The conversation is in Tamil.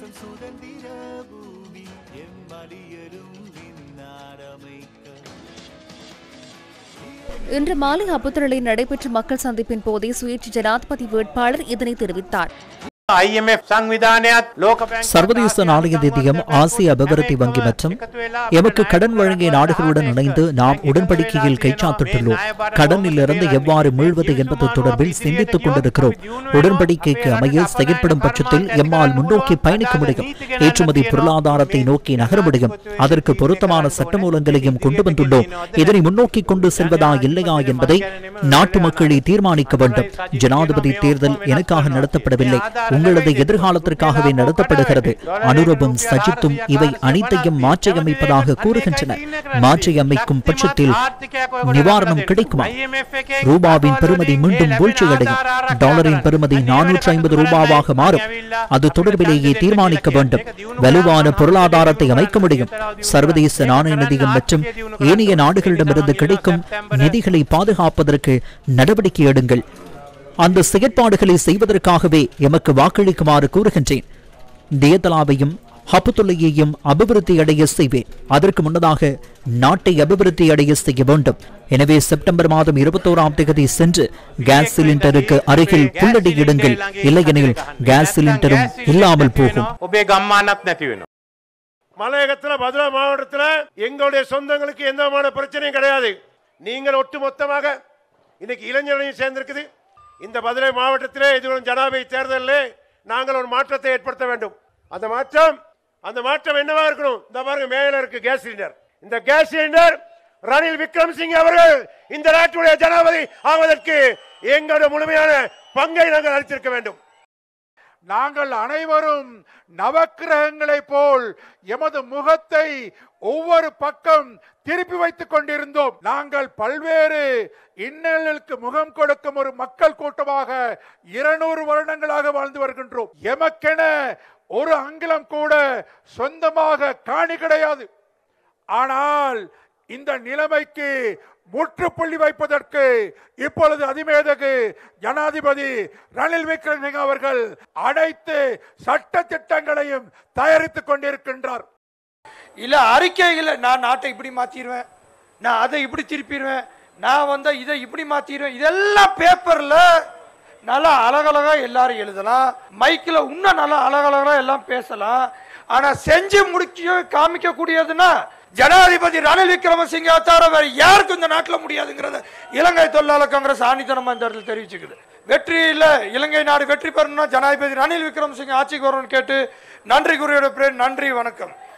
இன்று மாலை அபுதாபியில் நடைபெற்ற மக்கள் சந்திப்பின் போதே சுயேட்சை ஜனாதிபதி வேட்பாளர் இதனை தெரிவித்தார். சர்வதேச நாணய நிதியம், ஆசிய அபிவிருத்தி வங்கி மற்றும் எமக்கு கடன் வழங்கிய நாடுகளுடன் இணைந்து நாம் உடன்படிக்கையில் கைச்சாத்திட்டுள்ளோம். கடனில் இருந்து எவ்வாறு மீள்வது என்பது தொடர்பில் சிந்தித்துக் கொண்டிருக்கிறோம். உடன்படிக்கைக்கு அமைய செயற்படும் பட்சத்தில் எம்மால் முன்னோக்கி பயணிக்க முடியும். ஏற்றுமதி பொருளாதாரத்தை நோக்கி நகர முடியும். அதற்கு பொருத்தமான சட்டமூலங்களையும் கொண்டு வந்துள்ளோம். இதனை முன்னோக்கி கொண்டு செல்வதா இல்லையா என்பதை நாட்டு மக்களே தீர்மானிக்க வேண்டும். ஜனாதிபதி தேர்தல் எனக்காக நடத்தப்படவில்லை, உங்களது எதிர்காலத்திற்காகவே நடத்தப்படுகிறது. அனுரவும் சஜித்தும் இவை அனைத்தையும் மாற்றியமைப்பதாக கூறுகின்றனர். மாற்றியமைக்கும் பட்சத்தில் நிவாரணம் கிடைக்குமா? ரூபாவின் பெறுமதி மீண்டும் வீழ்ச்சியடையும். டாலரின் பெறுமதி 450 ரூபாவாக மாறும். அது தொடர்பிலேயே தீர்மானிக்க வேண்டும். வலுவான பொருளாதாரத்தை அமைக்க முடியும். சர்வதேச நாணய நிதியம் மற்றும் ஏனைய நாடுகளிடமிருந்து கிடைக்கும் நிதிகளை பாதுகாப்பதற்கு நடவடிக்கை எடுங்கள். அந்த செயற்பாடுகளை செய்வதற்காகவே எமக்கு வாக்களிக்குமாறு கூறுகின்றேன். தியதலாவையும் ஹபுதுல்லையையும் அபிவிருத்தி அடைய செய்வேன். அதற்கு முன்னதாக நாட்டை அபிவிருத்தி அடைய செய்ய வேண்டும். எனவே செப்டம்பர் மாதம் 21ஆம் தேதி சென்று கேஸ் சிலிண்டருக்கு அருகில் புல்லடியிடுங்கள். இல்லையெனில் கேஸ் சிலிண்டரும் இல்லாமல் போகும். மலையகத்தில் பதுளை மாவட்டத்தில் எங்களுடைய சொந்தங்களுக்கு எந்த விதமான பிரச்சனையும் கிடையாது. நீங்கள் ஒட்டுமொத்தமாக இன்னைக்கு இளைஞர்களையும் சேர்ந்திருக்குது. இந்த பதுளை மாவட்டத்திலே எதிர்வரும் ஜனாதிபதி தேர்தலில் நாங்கள் ஒரு மாற்றத்தை ஏற்படுத்த வேண்டும். அந்த மாற்றம் என்னவா இருக்கணும்? இந்த பாருங்க, மேல இருக்கு கேஸ் சிலிண்டர். இந்த கேஸ் சிலிண்டர் ரணில் விக்ரமசிங்கே அவர்கள் இந்த நாட்டுடைய ஜனாதிபதி ஆவதற்கு எங்களுடைய முழுமையான பங்கை நாங்கள் அளித்திருக்க வேண்டும். நாங்கள் அனைவரும் நவக்கிரகங்களை போல் எமது முகத்தை ஒவ்வொரு பக்கம் திருப்பி வைத்துக் கொண்டிருந்தோம். நாங்கள் பல்வேறு இன்னல்களுக்கு முகம் கொடுக்கும் ஒரு மக்கள் கூட்டமாக 200 வருடங்களாக வாழ்ந்து வருகின்றோம். எமக்கென ஒரு அங்குலம் கூட சொந்தமாக காணி கிடையாது. ஆனால் இந்த நிலைமைக்கு முற்றுப்புள்ளி வைப்பதற்கு இப்பொழுது அதிமேதகு ஜனாதிபதி ரணில் விக்ரமசிங்கே அவர்கள் அனைத்து சட்ட திட்டங்களையும் தயாரித்துக் கொண்டிருக்கின்றார். இல்ல அறிக்கையில் நான் நாட்டை இப்படி மாத்திடுவேன், நான் அதை இப்படி திருப்பிடுவேன், நான் இதை இப்படி மாத்திடுவேன், இதெல்லாம் பேப்பர்ல நல்லா அழகழகா எல்லாரும் எழுதலாம், மைக்கில் இன்னும் நல்லா அழகழகா எல்லாம் பேசலாம். ஆனா செஞ்சு முடிக்க காமிக்க கூடியதுன்னா ஜனாதிபதி ரணில் விக்ரமசிங்கே தவிர வேற யாருக்கும் இந்த நாட்டில் முடியாதுங்கிறத இலங்கை தொழிலாளர் காங்கிரஸ் ஆணித்தனமா இந்த இடத்துல தெரிவிச்சுக்குது. வெற்றி இல்ல, இலங்கை நாடு வெற்றி பெறணும்னா ஜனாதிபதி ரணில் விக்ரமசிங்கே ஆட்சிக்கு வரணும்னு கேட்டு நன்றி கூறியோட நன்றி, வணக்கம்.